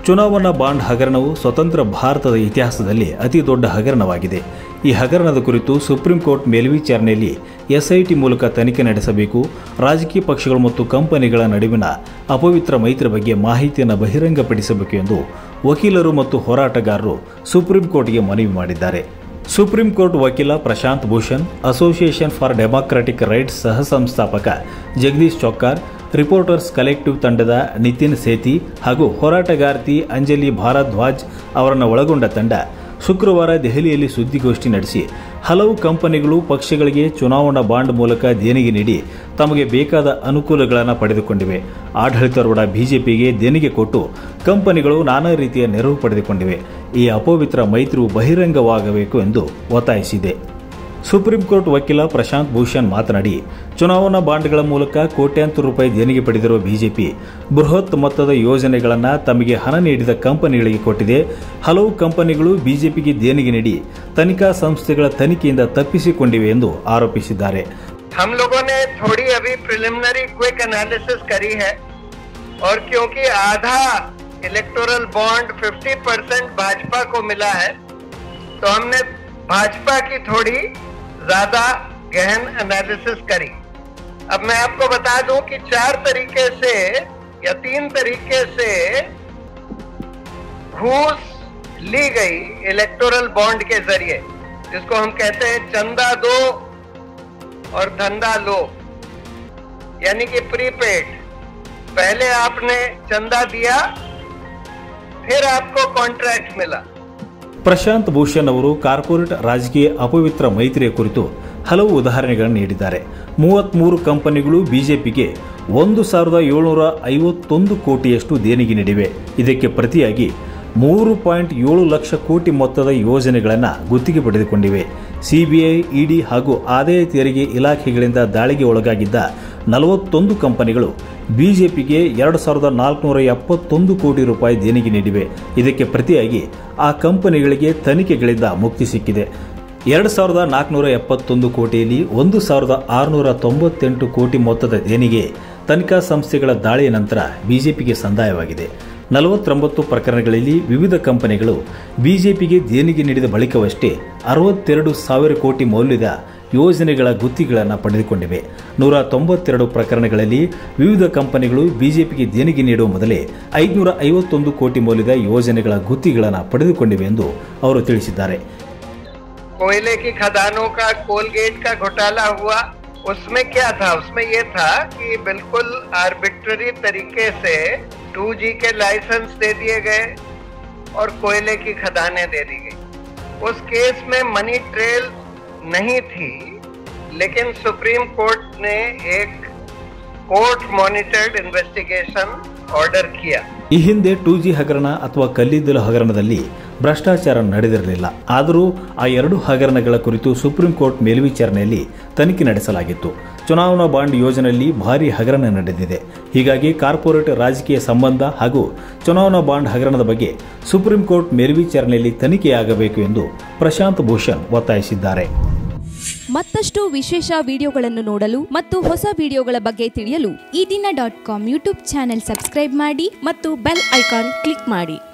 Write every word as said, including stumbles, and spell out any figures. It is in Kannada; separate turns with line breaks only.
ಚುನಾವಣಾ ಬಾಂಡ್ ಹಗರಣವು ಸ್ವತಂತ್ರ ಭಾರತದ ಇತಿಹಾಸದಲ್ಲಿ ಅತಿ ದೊಡ್ಡ ಹಗರಣವಾಗಿದೆ. ಈ ಹಗರಣದ ಕುರಿತು ಸುಪ್ರೀಂ ಕೋರ್ಟ್ ಮೇಲ್ವಿಚಾರಣೆಯಲ್ಲಿ ಎಸ್ಐಟಿ ಮೂಲಕ ತನಿಖೆ ನಡೆಸಬೇಕು, ರಾಜಕೀಯ ಪಕ್ಷಗಳು ಮತ್ತು ಕಂಪನಿಗಳ ನಡುವಿನ ಅಪವಿತ್ರ ಮೈತ್ರಿ ಬಗ್ಗೆ ಮಾಹಿತಿಯನ್ನು ಬಹಿರಂಗಪಡಿಸಬೇಕು ಎಂದು ವಕೀಲರು ಮತ್ತು ಹೋರಾಟಗಾರರು ಸುಪ್ರೀಂ ಕೋರ್ಟ್ಗೆ ಮನವಿ ಮಾಡಿದ್ದಾರೆ. ಸುಪ್ರೀಂ ಕೋರ್ಟ್ ವಕೀಲ Prashant Bhushan, association for democratic rights ಸಹ ಸಂಸ್ಥಾಪಕ ಜಗದೀಶ್ ಚೊಕ್ಕಾರ್, ರಿಪೋರ್ಟರ್ಸ್ ಕಲೆಕ್ಟಿವ್ ತಂಡದ ನಿತಿನ್ ಸೇತಿ ಹಾಗೂ ಹೋರಾಟಗಾರ್ತಿ ಅಂಜಲಿ ಭಾರದ್ವಾಜ್ ಅವರನ್ನು ಒಳಗೊಂಡ ತಂಡ ಶುಕ್ರವಾರ ದೆಹಲಿಯಲ್ಲಿ ಸುದ್ದಿಗೋಷ್ಠಿ ನಡೆಸಿ ಹಲವು ಕಂಪನಿಗಳು ಪಕ್ಷಗಳಿಗೆ ಚುನಾವಣಾ ಬಾಂಡ್ ಮೂಲಕ ದೇಣಿಗೆ ನೀಡಿ ತಮಗೆ ಬೇಕಾದ ಅನುಕೂಲಗಳನ್ನು ಪಡೆದುಕೊಂಡಿವೆ. ಆಡಳಿತಾರೂಢ ಬಿಜೆಪಿಗೆ ದೇಣಿಗೆ ಕೊಟ್ಟು ಕಂಪನಿಗಳು ನಾನಾ ರೀತಿಯ ನೆರವು ಪಡೆದುಕೊಂಡಿವೆ. ಈ ಅಪವಿತ್ರ ಮೈತ್ರಿಯು ಬಹಿರಂಗವಾಗಬೇಕು ಎಂದು ಒತ್ತಾಯಿಸಿದೆ. ಸುಪ್ರೀಂ ಕೋರ್ಟ್ ವಕೀಲ ಪ್ರಶಾಂತ್ ಭೂಷಣ್ ಮಾತನಾಡಿ, ಚುನಾವಣಾ ಬಾಂಡ್ಗಳ ಮೂಲಕ ಕೋಟ್ಯಾಂತರ ರೂಪಾಯಿ ದೇಣಿಗೆ ಪಡೆದಿರುವ ಬಿಜೆಪಿ ಬೃಹತ್ ಮೊತ್ತದ ಯೋಜನೆಗಳನ್ನು ತಮಗೆ ಹಣ ನೀಡಿದ ಕಂಪನಿಗಳಿಗೆ ಕೊಟ್ಟಿದೆ. ಹಲವು ಕಂಪನಿಗಳು ಬಿಜೆಪಿಗೆ ದೇಣಿಗೆ ನೀಡಿ ತನಿಖಾ ಸಂಸ್ಥೆಗಳ ತನಿಖೆಯಿಂದ ತಪ್ಪಿಸಿಕೊಂಡಿವೆ ಎಂದು ಆರೋಪಿಸಿದ್ದಾರೆ.
हम लोगों ने थोड़ी अभी प्रिलिमिनरी क्विक एनालिसिस करी है और क्योंकि आधा इलेक्टोरल बॉन्ड पचास परसेंट भाजपा को मिला है तो हमने भाजपा की थोड़ी ज्यादा गहन एनालिसिस करी. अब मैं आपको बता दूं कि चार तरीके से या तीन तरीके से घूस ली गई इलेक्टोरल बॉन्ड के जरिए, जिसको हम कहते हैं चंदा दो और धंधा लो, यानी कि प्रीपेड. पहले आपने चंदा दिया, फिर आपको कॉन्ट्रैक्ट मिला.
ಪ್ರಶಾಂತ್ ಭೂಷಣ್ ಅವರು ಕಾರ್ಪೊರೇಟ್ ರಾಜಕೀಯ ಅಪವಿತ್ರ ಮೈತ್ರಿಯ ಕುರಿತು ಹಲವು ಉದಾಹರಣೆಗಳನ್ನು ನೀಡಿದ್ದಾರೆ. ಮೂವತ್ಮೂರು ಕಂಪನಿಗಳು ಬಿಜೆಪಿಗೆ ಒಂದು ಸಾವಿರದ ಏಳುನೂರ ಐವತ್ತೊಂದು ಕೋಟಿಯಷ್ಟು ದೇಣಿಗೆ ನೀಡಿವೆ. ಇದಕ್ಕೆ ಪ್ರತಿಯಾಗಿ ಮೂರು ಪಾಯಿಂಟ್ ಏಳು ಲಕ್ಷ ಕೋಟಿ ಮೊತ್ತದ ಯೋಜನೆಗಳನ್ನು ಗುತ್ತಿಗೆ ಪಡೆದುಕೊಂಡಿವೆ. ಸಿಬಿಐ, ಇಡಿ ಹಾಗೂ ಆದಾಯ ತೆರಿಗೆ ಇಲಾಖೆಗಳಿಂದ ದಾಳಿಗೆ ಒಳಗಾಗಿದ್ದ ನಲವತ್ತೊಂದು ಕಂಪನಿಗಳು ಬಿಜೆಪಿಗೆ ಎರಡು ಸಾವಿರದ ನಾಲ್ಕುನೂರ ಎಪ್ಪತ್ತೊಂದು ಕೋಟಿ ರೂಪಾಯಿ ದೇಣಿಗೆ ನೀಡಿವೆ. ಇದಕ್ಕೆ ಪ್ರತಿಯಾಗಿ ಆ ಕಂಪನಿಗಳಿಗೆ ತನಿಖೆಗಳಿಂದ ಮುಕ್ತಿ ಸಿಕ್ಕಿದೆ. ಎರಡು ಸಾವಿರದ ನಾಲ್ಕುನೂರ ಎಪ್ಪತ್ತೊಂದು ಕೋಟಿಯಲ್ಲಿ ಒಂದು ಸಾವಿರದ ಆರುನೂರ ತೊಂಬತ್ತೆಂಟು ಕೋಟಿ ಮೊತ್ತದ ದೇಣಿಗೆ ತನಿಖಾ ಸಂಸ್ಥೆಗಳ ದಾಳಿಯ ನಂತರ ಬಿಜೆಪಿಗೆ ಸಂದಾಯವಾಗಿದೆ. ನಲವತ್ತೊಂಬತ್ತು ಪ್ರಕರಣಗಳಲ್ಲಿ ವಿವಿಧ ಕಂಪನಿಗಳು ಬಿಜೆಪಿಗೆ ದೇಣಿಗೆ ನೀಡಿದ ಬಳಿಕವಷ್ಟೇ ಅರವತ್ತೆರಡು ಸಾವಿರ ಕೋಟಿ ಮೌಲ್ಯದ ಯೋಜನೆಗಳ ಗುತ್ತಿಗೆಗಳನ್ನು ಪಡೆದುಕೊಂಡಿವೆ. ನೂರ ತೊಂಬತ್ತೆರಡು ಪ್ರಕರಣಗಳಲ್ಲಿ ವಿವಿಧ ಕಂಪನಿಗಳು ಬಿಜೆಪಿಗೆ ದೇಣಿಗೆ ನೀಡುವ ಮೊದಲೇ ಐದುನೂರ ಐವತ್ತೊಂದು ಕೋಟಿ ಮೌಲ್ಯದ ಯೋಜನೆಗಳ ಗುತ್ತಿಗೆಗಳನ್ನು ಪಡೆದುಕೊಂಡಿವೆ ಎಂದು ಅವರು ತಿಳಿಸಿದ್ದಾರೆ.
कोयले की खदानों का कोलगेट का घोटाला हुआ, उसमें क्या था? उसमें ये था कि बिल्कुल आर्बिट्ररी तरीके से टू जी के लाइसेंस दे दिए गए और कोयले की खदानें दे दी गई. उस केस में मनी ट्रेल नहीं थी, लेकिन सुप्रीम कोर्ट ने एक कोर्ट मॉनिटर्ड इन्वेस्टिगेशन ಆರ್ಡರ್ किया.
ಈ ಹಿಂದೆ ಟೂ ಜಿ ಹಗರಣ ಅಥವಾ ಕಲ್ಲಿದ್ದಲು ಹಗರಣದಲ್ಲಿ ಭ್ರಷ್ಟಾಚಾರ ನಡೆದಿರಲಿಲ್ಲ. ಆದರೂ ಆ ಎರಡು ಹಗರಣಗಳ ಕುರಿತು ಸುಪ್ರೀಂ ಕೋರ್ಟ್ ಮೇಲ್ವಿಚಾರಣೆಯಲ್ಲಿ ತನಿಖೆ ನಡೆಸಲಾಗಿತ್ತು. ಚುನಾವಣಾ ಬಾಂಡ್ ಯೋಜನೆಯಲ್ಲಿ ಭಾರೀ ಹಗರಣ ನಡೆದಿದೆ. ಹೀಗಾಗಿ ಕಾರ್ಪೊರೇಟ್ ರಾಜಕೀಯ ಸಂಬಂಧ ಹಾಗೂ ಚುನಾವಣಾ ಬಾಂಡ್ ಹಗರಣದ ಬಗ್ಗೆ ಸುಪ್ರೀಂ ಕೋರ್ಟ್ ಮೇಲ್ವಿಚಾರಣೆಯಲ್ಲಿ ತನಿಖೆಯಾಗಬೇಕು ಎಂದು ಪ್ರಶಾಂತ್ ಭೂಷಣ್ ಒತ್ತಾಯಿಸಿದ್ದಾರೆ.
ಮತ್ತಷ್ಟು ವಿಶೇಷ ವಿಡಿಯೋಗಳನ್ನು ನೋಡಲು ಮತ್ತು ಹೊಸ ವಿಡಿಯೋಗಳ ಬಗ್ಗೆ ತಿಳಿಯಲು Ee Dina dot com YouTube channel subscribe ಮಾಡಿ ಮತ್ತು ಬೆಲ್ ಐಕಾನ್ ಕ್ಲಿಕ್ ಮಾಡಿ.